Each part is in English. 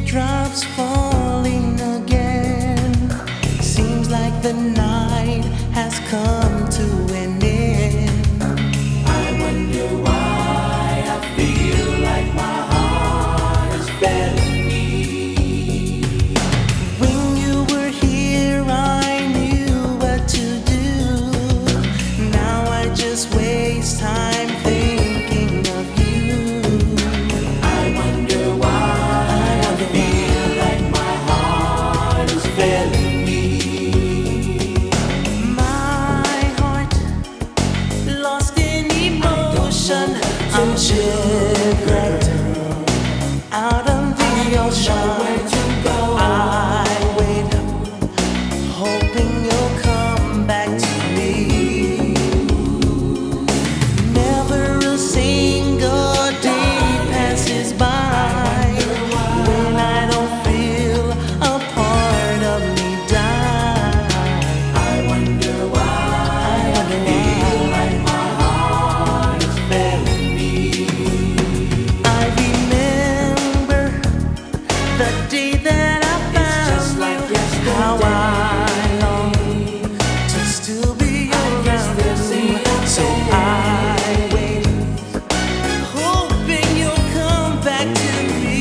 teardrops falling again. Seems like the night has come to an end. I wonder why I feel like my heart is failing me. When you were here I knew what to do. Now I just waste time thinking of you. I wonder why I feel like my heart is failing me. My heart lost in emotion. I'm shipwrecked out on the ocean. I wait, hoping you'll come back to me. Never a single day passes by when I don't feel a part of me die. I wonder why I feel like my heart is failing me. I remember the day that I found you, how I long to still be around you. So I wait, hoping you'll come back to me.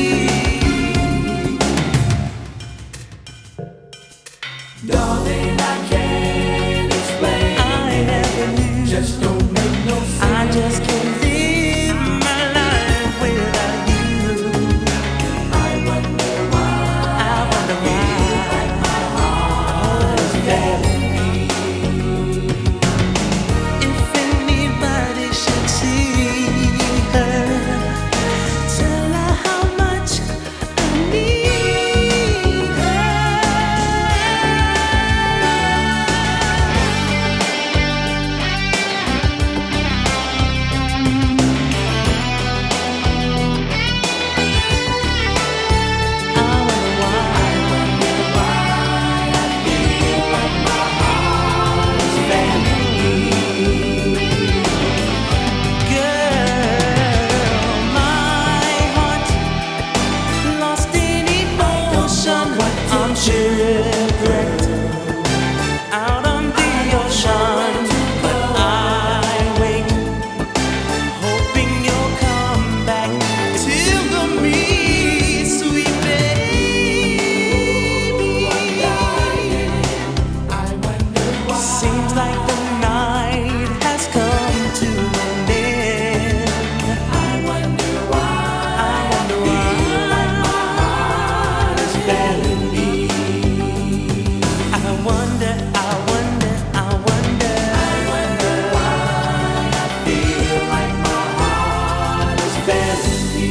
Darling, I can't explain. I never knew. Just don't make no sense. I just can't live my life without you. I wonder why. I wonder why my heart is failing me. If anybody should see her, tell her how much I need her. I wonder why I feel like my heart is failing me. Girl, my heart lost in emotion. I'm shipwrecked out on the ocean. But I wait, hoping you'll come back to me, sweet baby. I wonder why. Seems like the night has come to an end. I wonder why. I wonder why my heart is failing me. I wonder, I wonder, I wonder. I wonder why I feel like my heart is failing me.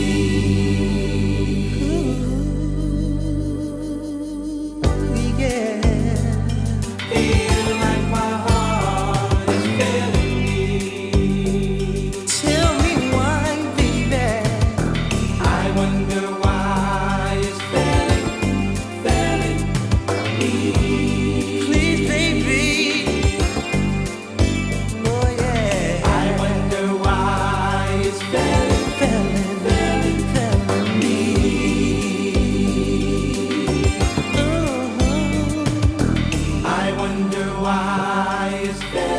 Ooh, yeah. Feel like my heart is failing me. Tell me why, baby. I wonder why it's failing me. Please, baby. Oh yeah. I wonder why it's failing me. I wonder why it's failing.